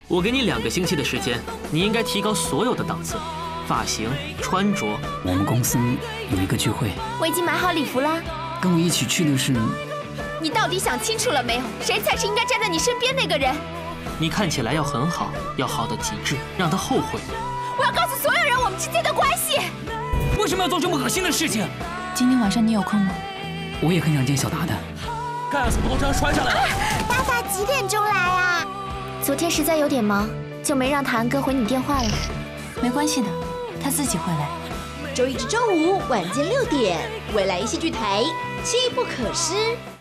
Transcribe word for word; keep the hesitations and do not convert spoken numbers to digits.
我给你两个星期的时间，你应该提高所有的档次，发型、穿着。 我们公司有一个聚会， 我已经买好礼服了。 跟我一起去的是…… 你到底想清楚了没有？谁才是应该站在你身边那个人？ 你看起来要很好，要好到极致，让他后悔。 我要告诉所有人我们之间的关系。 为什么要做这么恶心的事情？ 今天晚上你有空吗？ 我也很想见小达的。 干什么都这样摔下来了？ 大大几点钟来啊？昨天实在有点忙，就没让谭哥回你电话了。 没关系的，他自己会来。 周一至周五晚间六点，未来戏剧台《机不可失》。